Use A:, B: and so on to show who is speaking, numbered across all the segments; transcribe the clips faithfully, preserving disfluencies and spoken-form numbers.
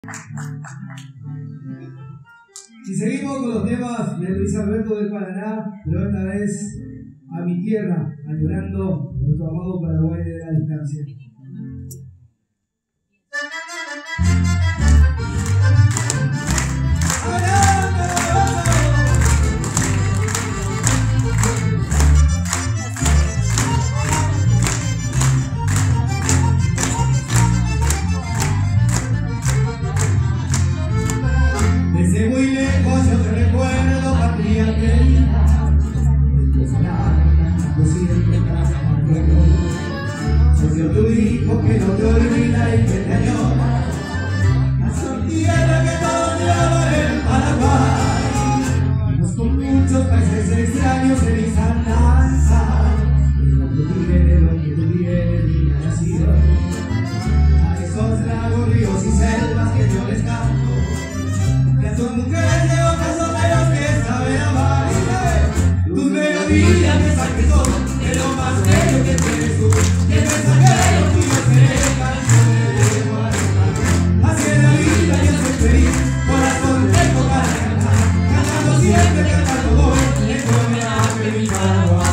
A: Y seguimos con los temas de Luis Alberto del Paraná, pero esta vez a mi tierra, añorando nuestro amado Paraguay de la distancia.
B: Desde muy lejos yo te recuerdo, patria querida, de tus lágrimas siempre estás alrededor. Soy yo tu hijo que no te olvida y que te añora, esa tierra que todo te ama en el Paraguay. Vimos con muchos países extraños en esa danza, de lo que tú vienes, lo que tú vienes, niña nacida. A esos lagos, ríos y selvas que yo les canto, son mujeres de otros sombreros que saben amar. Tus melodías piensan que son de lo más bello que tienes tú, y el mensajero tuyo seré canciones de Guadalajara. Así es la vida, yo soy feliz, corazón tengo para cantar, cantando siempre, cantando voy, en homenaje a mi Paraguay.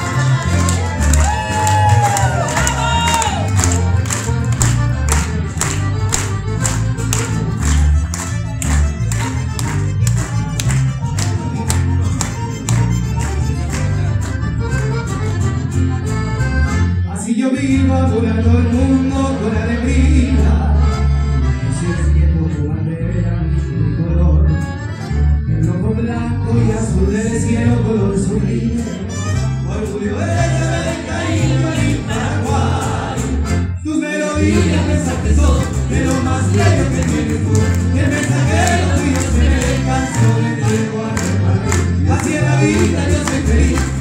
B: Yo vivo adorando el mundo con alegría, si es tiempo tu bandera, mi color, el rojo, blanco y azul del cielo, color sublime, orgullo heredero del cariño y Paraguay. Tus melodías pensaste son de lo más bello que tienes tú, y el mensajero tuyo seré canciones de Guadalajara. Así es la vida, yo soy feliz,